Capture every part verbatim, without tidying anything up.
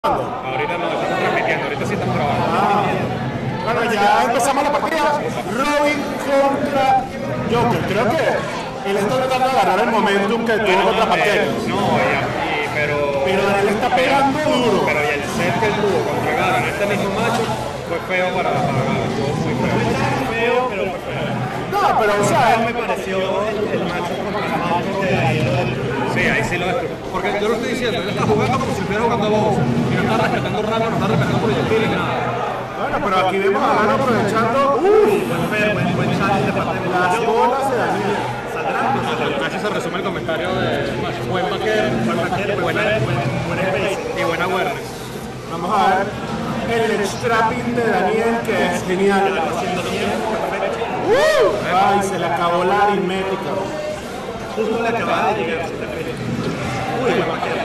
Ahorita no, estamos transmitiendo, ahorita sí estamos grabando. Ah, bueno, ya empezamos la partida. Robin contra Joker. Creo que él está tratando de agarrar el momentum que tuvo contra Paquero. No, y, y, pero. Pero él está pegando duro. Pero y el set que él tuvo contra Garo en este mismo macho fue feo para la Garo. Estuvo muy feo. Feo, pero fue feo. No, pero o sea, me pareció el, el macho contra Macho de ahí lo del. Sí, ahí sí lo destruyó. Porque yo lo estoy diciendo, él está jugando como si estuviera jugando a vos. Y no está respetando rango, no está respetando proyectiles, nada. bueno, pero aquí vemos a Garo aprovechando uy, Buen, buen, buen challenge de parte de las bolas de Daniel. A eso se resume el comentario de Macho. Buen vaquero, buen vaquero, buena, buen space. y buena awareness. Vamos a ver el strapping de Daniel, que es genial. Haciendo bien, perfecto. Uh, ay, se le acabó la aritmética. Justo le acababa de llegar, si te fijas. Uy, buen vaquero.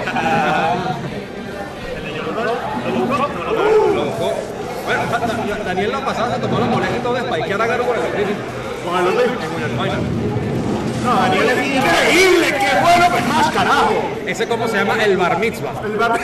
El de Yolanda, ¿lo buscó? No lo buscó. Lo buscó. Bueno, Daniel la pasada se tomó la molestia y todo de spikear a Garo por el streaming. Con el otro. En el final. No, Daniel es increíble, qué bueno, pues más carajo. Ese como se llama el bar mitzvah. El bar...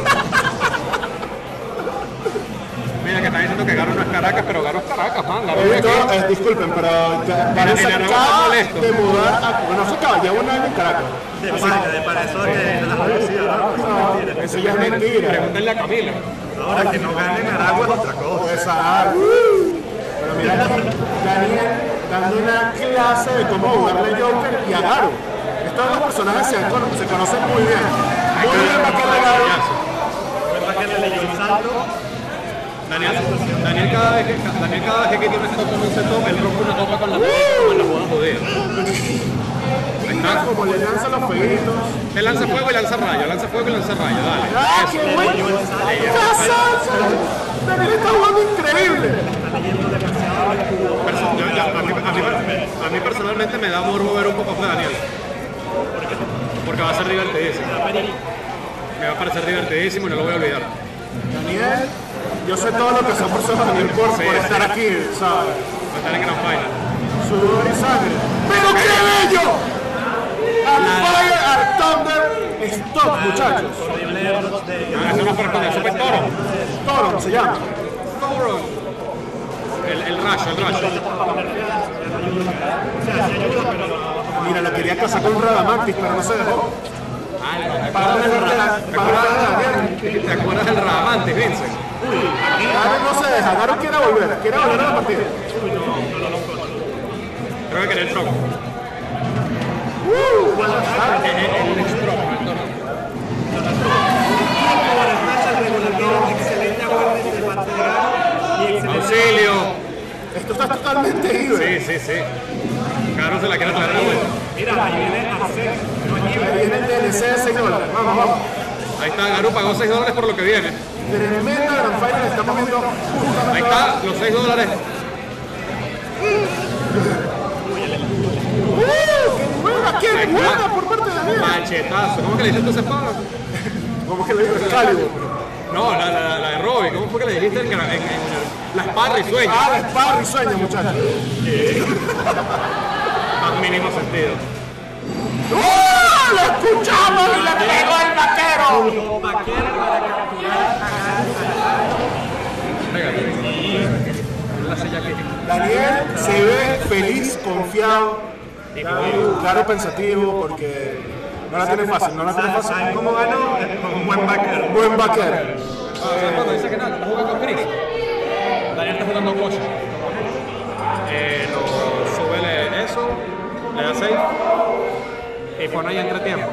Mira que están diciendo que Garo no es Caracas, pero Garo es Caracas, man. Garo vive Esto, aquí. eh, disculpen, pero ya- En- parece en que Aragón acaba molesto. de mudar a... Bueno, se acaba, lleva un año en Caracas. De pana, de pana, eso de que no las conocía, ¿no? No, eso ya es mentira. Pregúntenle a Camila. Ahora que no ganen Aragua es otra cosa. Pues, ah, pero mira aquí, Daniel dando una clase de cómo jugarle a Joker y a Garo. Estos dos personajes se, se conocen muy bien. Muy bien para que Garo. ¿Verdad que le leyó el salto? Daniel, Daniel cada vez que Daniel cada vez que tiene un setup con un setup, él rompe una copa con la boda como en las bodas judías. Mira cómo le lanza los fueguitos. Él lanza fuego y lanza rayo, lanza fuego y lanza rayo, dale. ¡Ah, qué bueno! ¡Qué salsa! Daniel está jugando increíble. Perso- yo- ya, a, mí, a, mí, a mí personalmente me da morbo ver un poco de Daniel. Porque va a ser divertidísimo. Me va a parecer divertidísimo y no lo voy a olvidar. Daniel, yo sé todo lo que se ha forzado Daniel por, Sí, por sí. estar aquí, ¿sabes? Va a estar en Grand Final. Sudor y sangre. ¡Pero qué bello! Al Fire, al Thunder, stop, muchachos. Ah, eso no corresponde, eso fue Toro. Toro se llama. Toro. El, el rayo, el rayo. Mira, lo quería casar con un Radamantis, pero no se dejó. Ah, Para de verdad, ¿te para de acuerdas, Daniel. ¿te acuerdas del Radamantis, Vincent? Garo no se deja, Garo quiere volver, quiere volver a la partida. Creo que quería el tronco. Uh, El, el, el extronco, el tronco. Excelente aguante de parte de Garo y excelente. Auxilio. esto está totalmente ido. Sí, sí, sí. Caro se la quiere traer de vuelta. Mira, ahí viene a hacer. Ahí viene el D L C de seis dólares. Vamos, vamos. Ahí está, Garu pagó seis dólares por lo que viene. Tremenda Grand Final, estamos viendo justamente Ahí está, los seis dólares. ¡Uh! ¡Qué buena! ¡Qué Ahí buena está. por parte de Daniel! Machetazo. ¿Cómo que le dijiste tú esa espada? ¿Cómo que le digo Excalibur? No, la, la, la de Robbie. ¿Cómo fue que le dijiste en, en, en la espada y sueño? Ah, la espada risueña, muchachos. Más mínimo sentido. ¡Oh! ¡Lo escuchamos y le pegó el vaquero! Como vaquero para capturar a Pégate. La silla aquí. Daniel se ve feliz, confiado, claro, pensativo, porque no la tiene fácil, no la tiene fácil. ¿Saben cómo ganó? Con un buen vaquero. Buen vaquero. ¿Sabes cuando dice que no? ¿Está jugando con Chris? Daniel está jugando Coach. Eh, lo, súbele eso, le da seis y pone ahí entretiempo.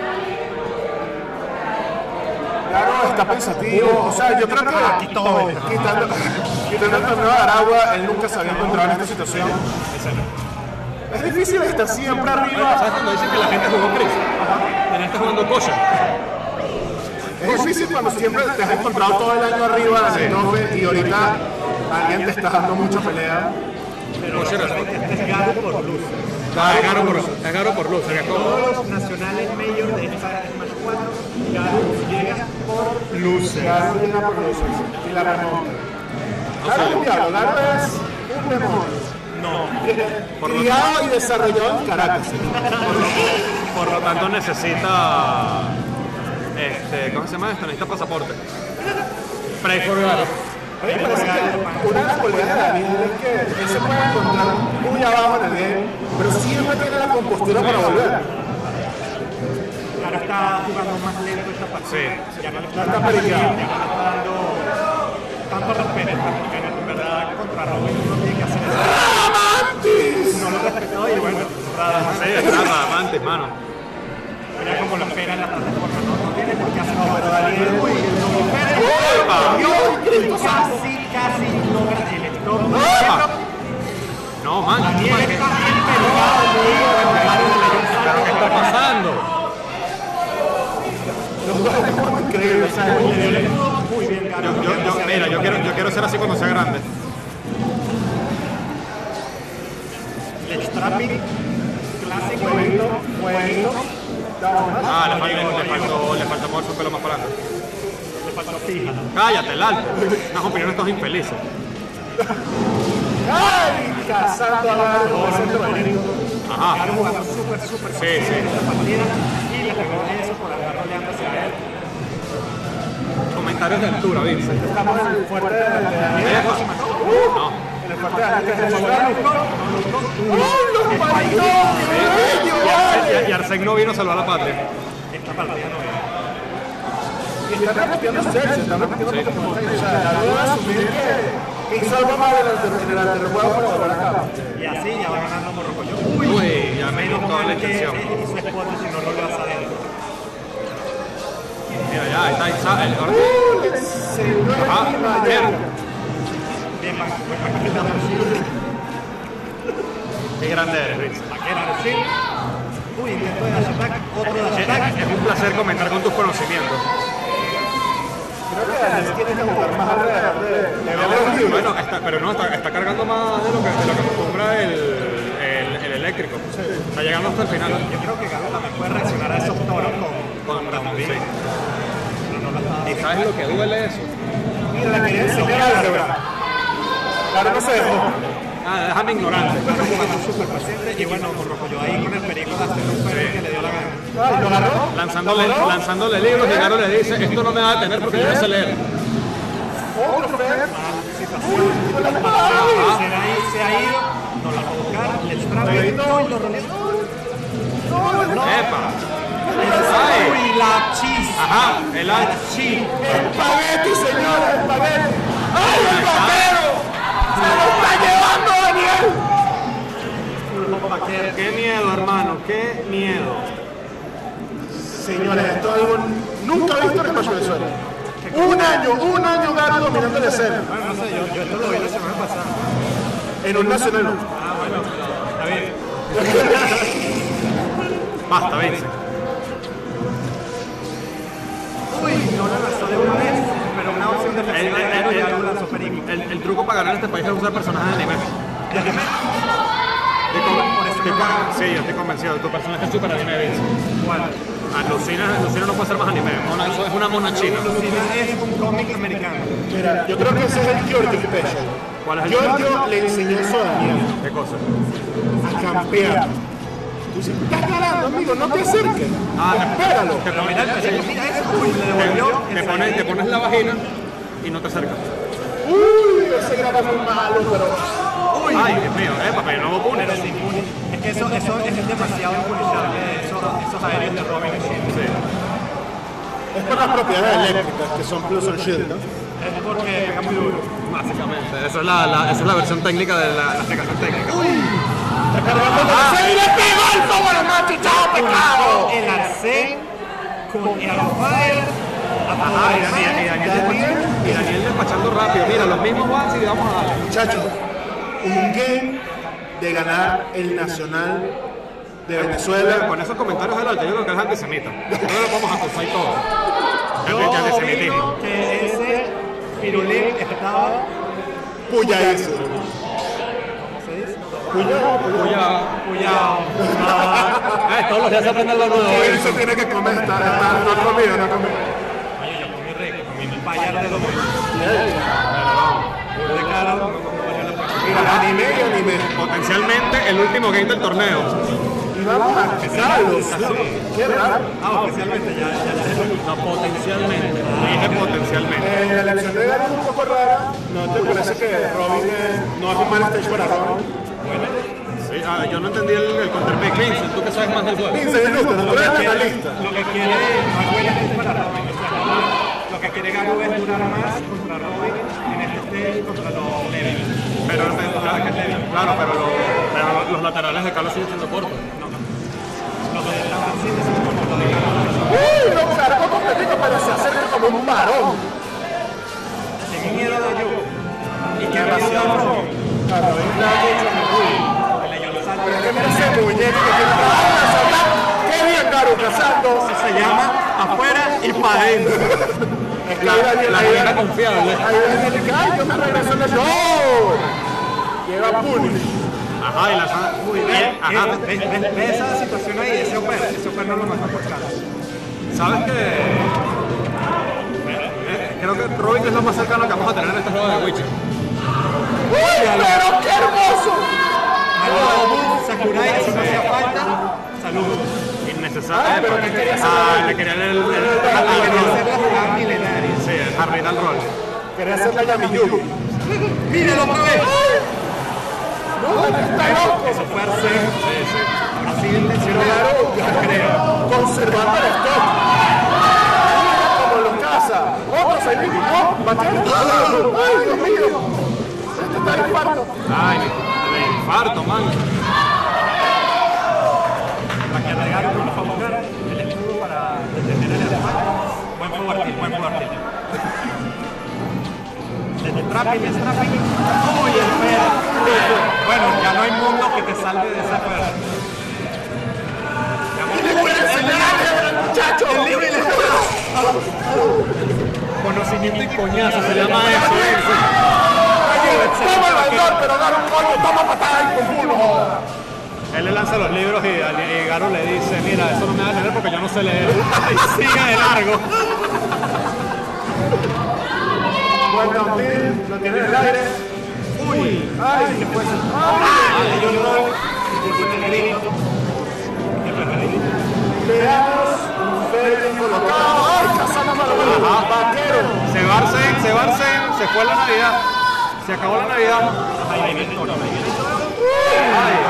Claro, está pensativo, o sea, yo creo que quitando, quitando el torneo de Aragua, él nunca se había encontrado en esta situación. Es difícil estar siempre arriba. ¿Sabes cuando dicen que la gente jugó Chris? Daniel está jugando Coach. Es difícil cuando siempre te has encontrado todo el año arriba en el tope y ahorita alguien te está dando mucha pelea. Coach era Este es Garo por luz. Ah, es Garo por, es Garo por luz, se como Todos los nacionales mayor de esta Smash cuatro, Garo llega por Luce. Garo llega por luces y la remonta. Garo es un diablo, Garo es un demonio. no. Criado y desarrollado en Caracas. Por lo tanto necesita, este, ¿cómo se llama esto? Necesita pasaporte. Pray for God. A mí me parece que una de las cualidades de Daniel es que él se puede encontrar muy abajo en el game, pero siempre tiene la compostura para volver. Ahora está jugando más lento esta partida. Sí. Ya no le Ya está está dando, ya no le pericado. está dando tanto respeto. Porque en verdad contra Robin uno tiene que hacer eso. No lo respetó y bueno, Sí, está Radamantis, mano. mira como lo espera en la plataforma. No, no tiene por qué hacerlo, pero Daniel, uy, lo espera. ¡Epa! Casi, casi logra el stop. ¡Ah! No, man, Daniel ¿qué, está bien pegado, ¿pero qué está pasando? Los dos es increíble, o sea, muy bien, Yo, Carlos. yo, yo, mira, yo quiero, yo quiero ser así cuando sea grande. El strapping clásico. jueguito, jueguito. Ah, le faltó, le faltó, le faltó moverse un pelo más para adelante. Le faltó fija. Cállate, el alto. Unas opiniones estos infelices. ¡Ay! Cazando a la Ajá. Claro, jugando súper, súper Sí, consciente sí. en esta partida y le pegó eso por andar roleando hacia él. Comentarios de altura, Vince. Estamos en el fuerte de Daniel. Epa. No. En el fuerte de Daniel, que se Lograron ¡Oh, los el malditos! Y Arsen- Y Arsen no vino a salvar a la patria. esta partida no era. Y están repitiendo sexo, están repitiendo Sí. Pokémon. O sea, la duda es asumir que que hizo algo mal en el ter- en el anterior para volver acá. Y así ya va ganando Morrocoyo. Uy, ya me Menos dio toda la mal que intención. hizo spot si no lo vas adentro. Mira, ya, ahí está Isa- el orden. Señor Ah, Himalaya. mierda. Bien, va- buen paquete de Arshil. Qué grande eres, Vince. Vaquera Arshil. Uy, intento de dash attack. Otro dash Es, attack. es un placer comentar con tus conocimientos. Creo que Daniel tiene que jugar más alrededor de de ver los libros. Bueno, está, pero no, está, está cargando más de lo que, de lo que acostumbra el, el, el eléctrico. Está llegando hasta el final. Yo creo que Galo también puede reaccionar a esos toros con, Con con Ramón, Ramón. sí. Pero no lo está ¿Y sabes lo que duele eso? Mira, le quería enseñar álgebra. Claro, no se dejó. Ah, déjame ignorante. Está jugando súper paciente y bueno, Morrocoyo ahí con el perico de hacer un perro que le dio la gana. Ay, lo agarró. Lanzándole, lanzándole libros y Garo le dice, esto no me va a detener porque yo no sé leer. Otro Fer. Situación. Se ha ido, se ha ido, no la va a buscar, le extrae y lo rolea. ¡Epa! ¡Ay! Uy, la chis. Ajá, el alto. Chi. Espagueti, señores, espagueti. ¡Ay, el vaquero! ¡Se lo está llevando Daniel! ¡Qué miedo, hermano! ¡Qué miedo! Señores, esto es algo nunca visto en Smash Venezuela. Un año, un año Garo dominando la escena. Bueno, no sé, yo, yo esto lo vi la semana pasada. En un nacional. Ah, bueno, está bien. Basta, Vince. Uy, no la lanzó de una vez, pero una opción El, defensiva de el- Galo el- ya lo lanzó perico. el- el truco para ganar en este país es usar personajes de anime. ¿De anime? Estoy con- Por eso estoy no con- gana. sí, yo estoy convencido. Tu personaje es súper anime, Vince. ¿Cuál? Ah, Lucina, Lucina no puede ser más anime. Mona- eso es una mona china. Lucina es un cómic americano. Mira, yo creo que ese es el Giorgio Special. ¿Cuál es el Giorgio le enseñó eso a Daniel, ¿Qué cosa? a campear. Tú dices, estás ganando, amigo, no te acerques. Ah, Espéralo. Te, Pero pones, mira, mira eso, uy, le devolvió. te, te pones, te pones la vagina y no te acercas. Uy, ese graba muy malo, pero... Ay, Dios mío, eh, papá, yo no voy a Pero sin puni. Es que eso, eso es demasiado impunizable, esos, esos aéreos de Robin y Shield. Sí. Es por las propiedades eléctricas, que son Plus on Shield, ¿no? Es porque pega muy duro. Básicamente, esa es la, la- esa es la versión técnica de la, la explicación técnica. Está cargando con ¡se le pegó el power macho, chao, pecado! El Arsen con Airfire. Ajá, y Daniel, y Daniel, despa- y Daniel despachando rápido. Mira, los mismos ones y vamos a darle. Muchachos, un game de ganar el Nacional de Venezuela. Con esos comentarios del alto, yo creo que es antisemita. Nosotros lo vamos a acusar y todo. Yo De antisemitismo. opino que ese pirulín estaba. Puya eso. ¿Se dice? Puya, Cuya, Cuidado. eh, todos los días se aprende algo nuevo. Puya, eso tiene que comer, está, está, no ha comido, no ha comido. Oye, yo comí rico, comí un payar de domingo. De cara, no, no valió la pena. Mira, anime y anime. Potencialmente el último game del torneo. Y vamos a Carlos. Qué raro. Ah, oficialmente ya, ya, ya. No, potencialmente. Dije potencialmente. En la elección de Gary ¿No te parece que Robin es, no es un mal stage para Robin? Sí, ah, yo no entendí el, el counterpick. Vincent, tú que sabes más del juego. quince minutos, no eres analista. Lo que quiere no es buena es para Robin. O sea, lo que quiere Garu es durar más contra Robin en este stage contra los Levin. Pero, claro, pero, lo, pero los laterales de Carlos siguen siendo cortos. No, no. Los de Tampa City son cortos, los de Garu. ¡Uy! Lo cargó completito, pero se acerca como un varón. Tiene miedo de yo. ¿Y qué ha pasado a Robin? Claro, es una mucho mejor. El de Yolo Salto. Pero es que mira ese muñeco que tiene que saltar. ¡Qué bien, Garu, cazando! Eso se llama afuera y para adentro. Es que ahí Daniel, La ahí manera Daniel, confiable. ahí Daniel dice, ¡ay, yo me regreso en el show! Llega Punish. Ajá, y la Uy, ve, Ajá. ve, ve, ve, ve esa situación ahí, ese Oper, ese Oper no lo mató por cara. ¿Sabes qué? Eh, Creo que Robin es lo más cercano que vamos a tener en este juego de Witcher. ¡Uy, pero qué hermoso! Algo Sakurai, eso no hacía falta. Saludos. Innecesario. Ah, pero ¿qué quería hacer? Ah, le querían el, el, el, el, Quería hacer el, la jugada milenaria. sí, el Harry al rol. Quería hacer la Yamiyuki. ¡Míralo otra vez! ¡No, está loco! Eso fue Arsene. Sí, sí. Ahora sí intencionó. Claro, ya creo. Conservando el stock. Como lo caza. Otros ahí mismo. ¡No! ¡Bateando! ¡Ay, Dios mío! Este está en infarto. Ay, de infarto, man. Para que alargaron con los favor el escudo para detener el ataque. Buen power tilt, buen power tilt. Desde trapping, es trapping. ¡Uy, el perro! Bueno, ya no hay mundo que te salve de esa perra. ¡Le voy a enseñar, muchacho! El libre y la Conocimiento y coñazo se llama eso. Toma el valor, pero dar un coño, toma patada y con culo. Él le lanza los libros y, y Garo le dice, mira, eso no me va a leer porque yo no sé leer. Y sigue de largo. Buen downhill, lo tiene en el aire. Uy, Ay, ¿qué fue eso? le dio el rol. Disculpen el grito. Qué perrito. Veamos un Fede colocado. ¡Ay, cazando a los Ajá. vaqueros! Se Barsen, se Barsen, se fue la Navidad. Se acabó la Navidad. Ahí viene el toro, ahí viene el toro.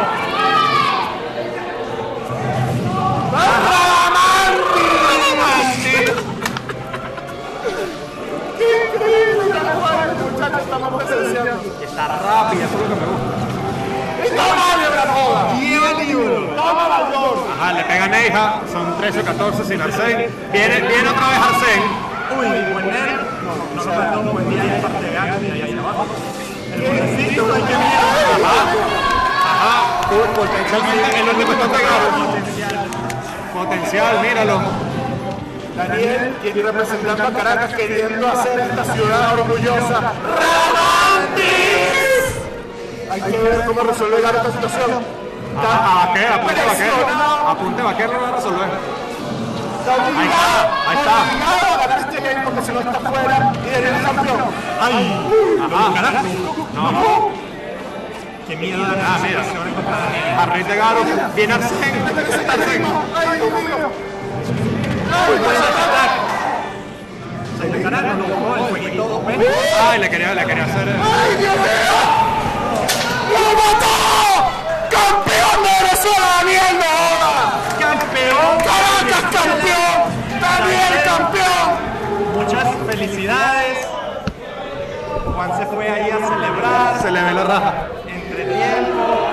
¡Qué increíble! Ya el muchacho estamos presenciando. Está rápida, eso es lo que me gusta. ¡Y toma, Lebra Joda! Lleva el libro. ¡Toma, Valor! Ajá, le pega a Neija, son trece o catorce sin Arsene. Viene, viene otra vez Arsene. Uy, buen nerd. No, no lo mató, buen día en parte de Gato y ahí hacia abajo. El botecito, hay que mirar. Ajá, potencialmente el último está pegado. Potencial. Potencial, míralo. Daniel, quien representando a Caracas queriendo hacer esta ciudad orgullosa. ¡Ramantis! Hay que ver cómo resuelve Garo esta situación. ¿A, a qué? Apunte vaquero. Apunte vaquero lo va a resolver. Está obligado, Ahí está, ahí está. obligado a ganar este game porque si no está fuera y Daniel es campeón. ¡Ay! Ajá. Carajo. No, no. ¡Qué miedo da Ah, la mira. situación contra Daniel! Harry de Garo, viene Arsene. Está Arsene. ¡Ay, Dios mío! ¡Uy, buen ataque! Se le carajo, lo bajó el fueguito. ¿Ven? Ay, le quería, le quería hacer. ¡Ay, Dios mío! ¡Lo mató! ¡Campeón de Venezuela, Daniel Novoa! ¡Campeón! ¡Caracas campeón! ¡Daniel campeón! Muchas felicidades. Juan se fue ahí a celebrar. Se le ve la raja. Entre tiempo.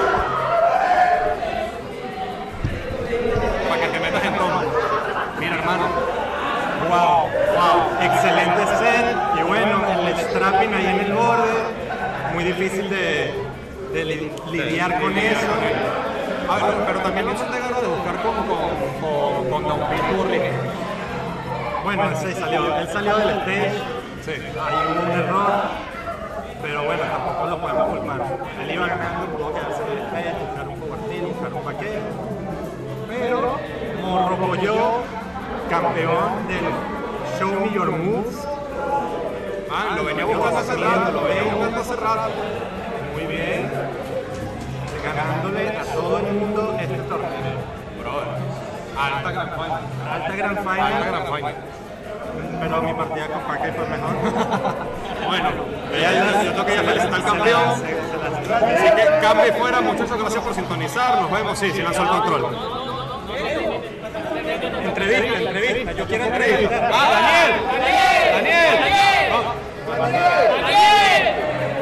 Para que te metas en toma. Mira, hermano. Wow, wow. Excelente set. Y bueno, el strapping ahí en el borde. Muy difícil de, de li- lidiar con eso. Ah, pero, pero también no son de Garo de buscar con, con, con, con Don Pete Burley. Bueno, él se salió, él salió del stage. Sí. Ahí hubo un error. Pero bueno, tampoco lo podemos culpar. Él iba ganando, pudo quedarse en el stage, buscar un cobertín, buscar un paquete. Pero Morro Pollo, campeón del Show Me Your Moves. Ah, lo venía buscando hace rato, lo venía buscando hace rato. Muy bien. Ganándole a todo el mundo este torneo. Brother. Alta gran final. Alta Gran Alta Final. gran final. pero mi partida con Paque fue mejor. Bueno, ya, ya, yo tengo que ya felicitar al campeón. Así que cambie fuera, muchachos, gracias por sintonizar. Nos vemos, sí, sí lanzó el control. Entrevista, entrevista, yo quiero entrevista. ¡Ah, Daniel! ¡Daniel! ¡Daniel!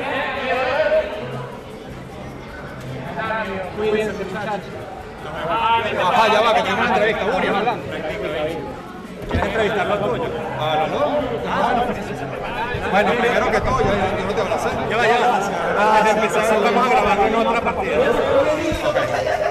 Cuídense, muchachos. Ajá, ya va, que tenemos una entrevista. Uri, ¿verdad? ¿Quieres entrevistarlo a tuyo? ¿A los dos? Bueno, primero que todo, yo, yo no te abracé. Ya va, ya va. Antes de empezar, vamos a grabar en otra partida. Ok.